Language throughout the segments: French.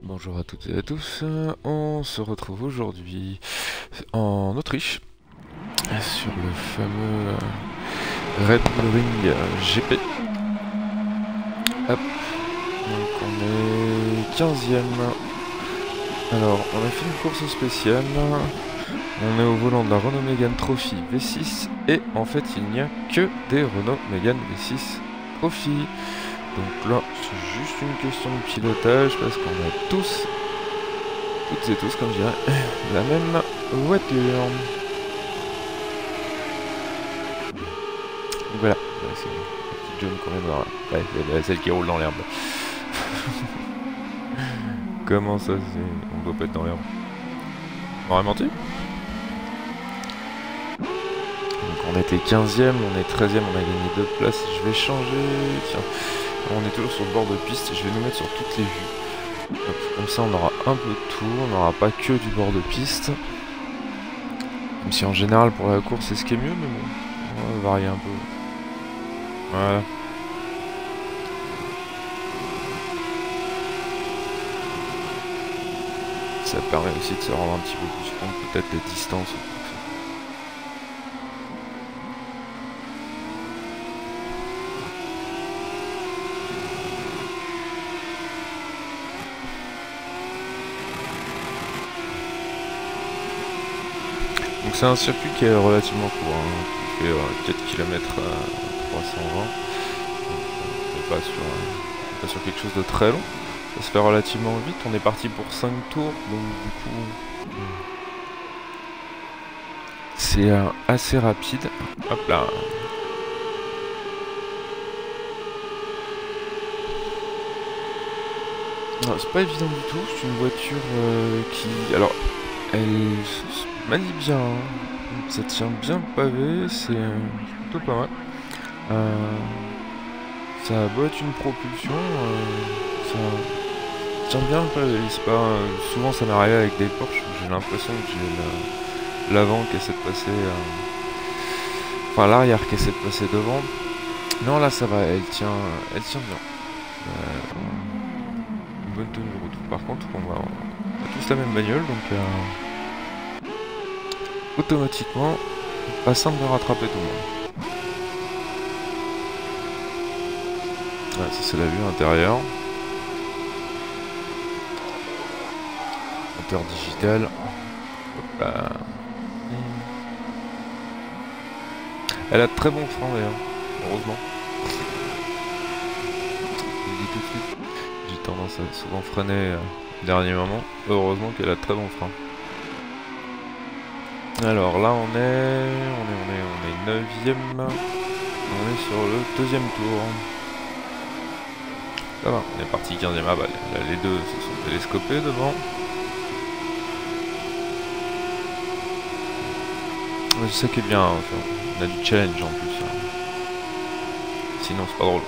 Bonjour à toutes et à tous, on se retrouve aujourd'hui en Autriche sur le fameux Red Bull Ring GP. Hop, donc on est 15e. Alors on a fait une course spéciale, on est au volant de la Renault Mégane Trophy V6 et en fait il n'y a que des Renault Mégane V6 Trophy. Donc là, c'est juste une question de pilotage parce qu'on a toutes et tous, comme je dirais, la même voiture. Donc voilà, c'est la petite jaune qu'on vient de voir là. Ouais, celle qui roule dans l'herbe. Comment ça, on doit pas être dans l'herbe? On m'aurait menti? Donc on était 15e, on est 13e, on a gagné 2 places. Je vais changer, tiens. On est toujours sur le bord de piste, je vais nous mettre sur toutes les vues. Hop, comme ça on aura un peu de tout, on n'aura pas que du bord de piste. Même si en général pour la course c'est ce qui est mieux, mais bon, on va varier un peu. Voilà. Ça permet aussi de se rendre un petit peu plus compte peut-être des distances. Donc c'est un circuit qui est relativement court, hein, qui fait 4 km à 320. On n'est pas sur quelque chose de très long. Ça se fait relativement vite, on est parti pour 5 tours, donc du coup c'est assez rapide. Hop là. C'est pas évident du tout, c'est une voiture qui... Alors, elle se manie bien, hein. Ça tient bien le pavé, c'est plutôt pas mal. Ça a beau être une propulsion, ça tient bien le pavé. C'est pas, souvent ça m'est arrivé avec des Porsche où j'ai l'impression que j'ai l'avant qui essaie de passer... Enfin l'arrière qui essaie de passer devant. Non là ça va, elle tient bien. Une bonne tenue de route. Par contre on a tous la même bagnole donc automatiquement pas simple de rattraper tout le monde. Ouais, ça c'est la vue intérieure. Compteur digital. Hop là. Elle a de très bons freins d'ailleurs, heureusement. Je le dis tout de suite, j'ai tendance à souvent freiner au dernier moment. Heureusement qu'elle a de très bons freins. Alors là on est 9ème. On est sur le 2ème tour. Ça va, on est parti 15ème. Ah bah là, les deux se sont télescopés devant. C'est ça qui est bien, hein, on a du challenge en plus. Hein. Sinon c'est pas drôle.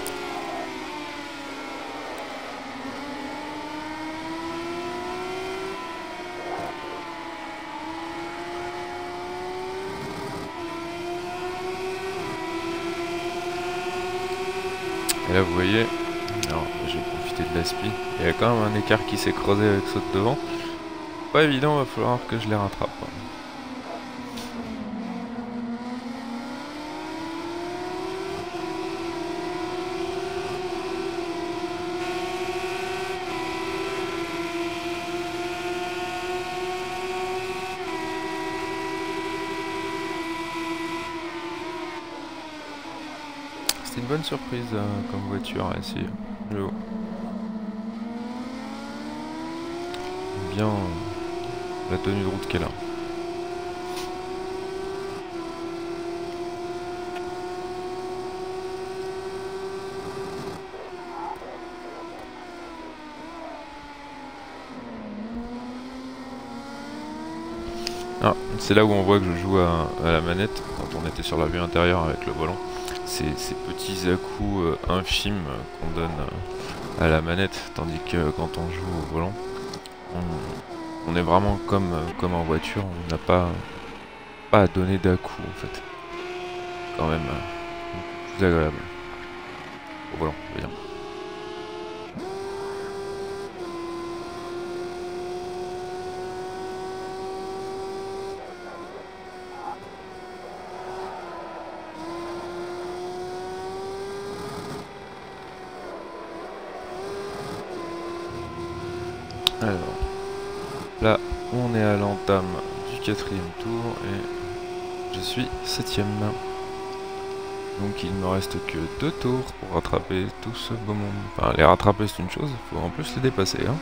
Et là vous voyez, alors j'ai profité de l'aspi, il y a quand même un écart qui s'est creusé avec ceux de devant. Pas évident, va falloir que je les rattrape. C'est une bonne surprise comme voiture à essayer. J'avoue. Bien la tenue de route qu'elle a. Ah, c'est là où on voit que je joue à la manette quand on était sur la vue intérieure avec le volant. Ces petits à-coups infimes qu'on donne à la manette, tandis que quand on joue au volant, on est vraiment comme en voiture, on n'a pas à donner d'à-coups en fait. Quand même plus agréable. Au volant, je veux dire. Alors, là, on est à l'entame du 4e tour et je suis 7e. Donc il ne me reste que 2 tours pour rattraper tout ce beau monde. Enfin, les rattraper c'est une chose, il faut en plus les dépasser, hein.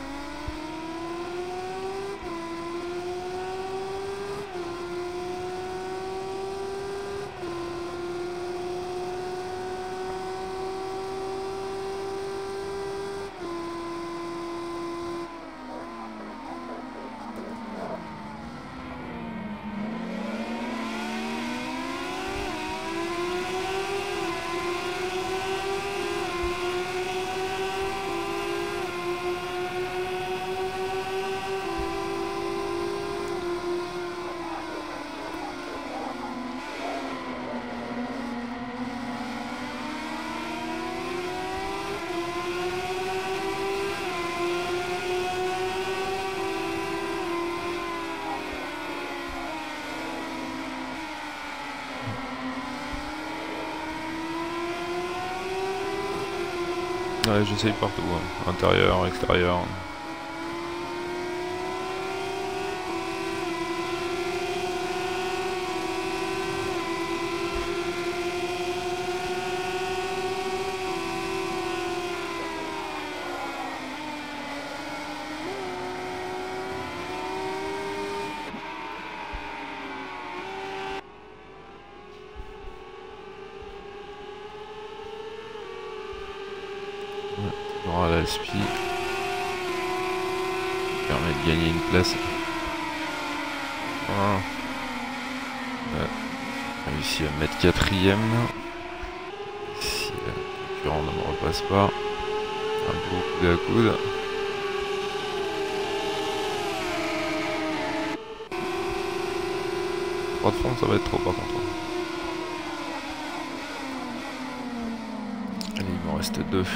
Ouais, j'essaye partout, hein. Intérieur, extérieur. Toujours à la SPI. Permet de gagner une place. Voilà. Ouais. Réussi à mettre 4e. Si le concurrent ne me repasse pas. Un beau coude à coude. Droit de front, ça va être trop par contre. Allez, il m'en reste 2.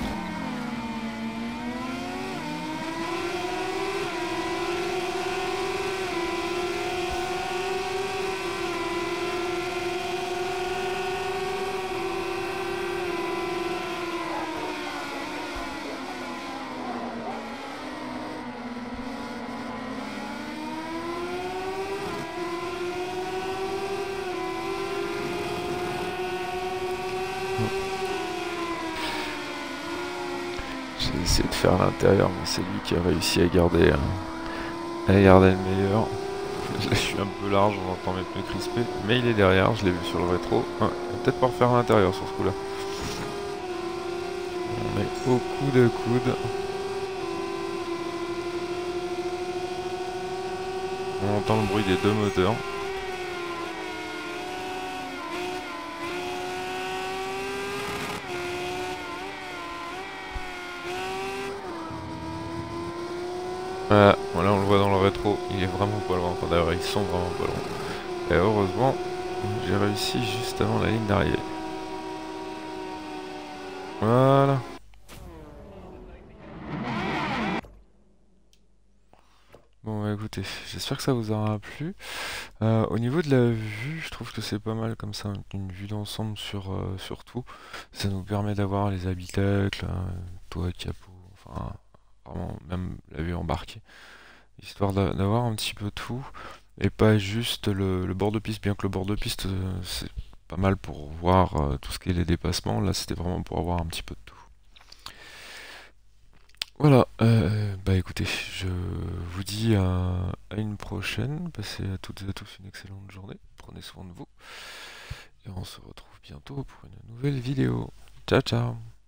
J'ai essayé de faire l'intérieur, mais c'est lui qui a réussi à garder le meilleur. Je suis un peu large, on entend mes pneus crispés, mais il est derrière, je l'ai vu sur le rétro. Ouais, il va peut-être pas refaire à l'intérieur sur ce coup-là. On est au coude à coude. On entend le bruit des 2 moteurs. Voilà, on le voit dans le rétro, il est vraiment pas loin. Enfin, d'ailleurs, ils sont vraiment pas loin. Et heureusement, j'ai réussi juste avant la ligne d'arrivée. Voilà. Bon, bah, écoutez, j'espère que ça vous aura plu. Au niveau de la vue, je trouve que c'est pas mal comme ça, une vue d'ensemble sur tout. Ça nous permet d'avoir les habitacles, toit, capot, enfin, vraiment, même la vue embarquée. Histoire d'avoir un petit peu tout, et pas juste le bord de piste, bien que le bord de piste, c'est pas mal pour voir tout ce qui est les dépassements. Là, c'était vraiment pour avoir un petit peu de tout. Voilà, bah écoutez, je vous dis à une prochaine. Passez à toutes et à tous une excellente journée. Prenez soin de vous. Et on se retrouve bientôt pour une nouvelle vidéo. Ciao, ciao!